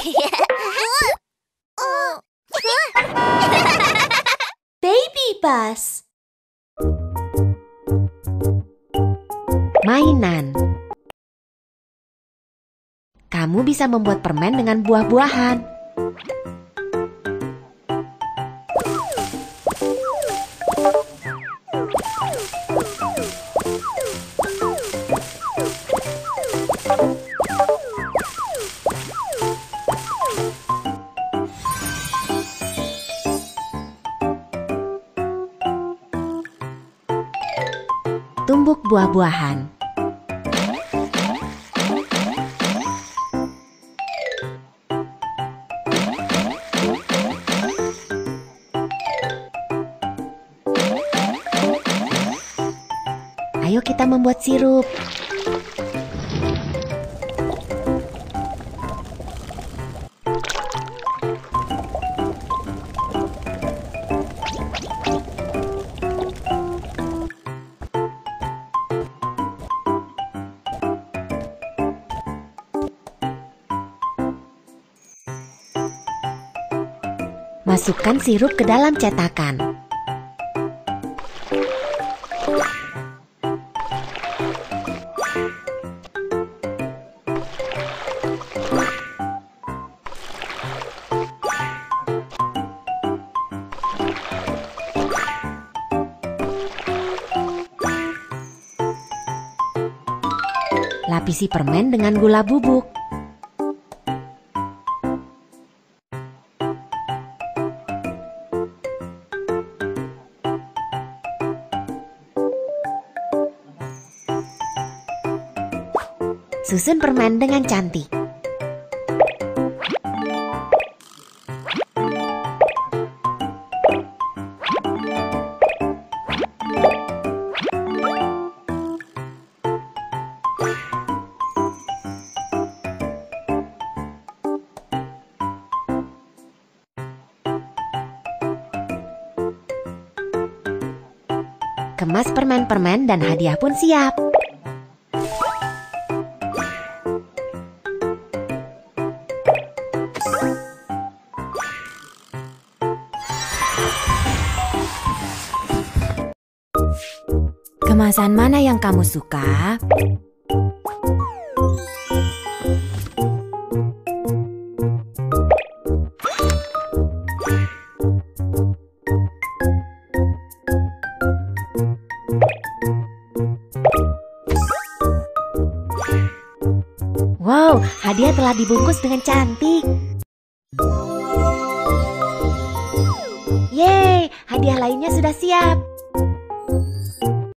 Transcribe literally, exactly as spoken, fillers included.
Baby bus. Mainan. Kamu bisa membuat permen dengan buah-buahan. Tumbuk buah-buahan. Ayo kita membuat sirup. Masukkan sirup ke dalam cetakan. Lapisi permen dengan gula bubuk. Susun permen dengan cantik. Kemas permen-permen dan hadiah pun siap. Kemasan mana yang kamu suka? Wow, hadiah telah dibungkus dengan cantik. Yeay, hadiah lainnya sudah siap.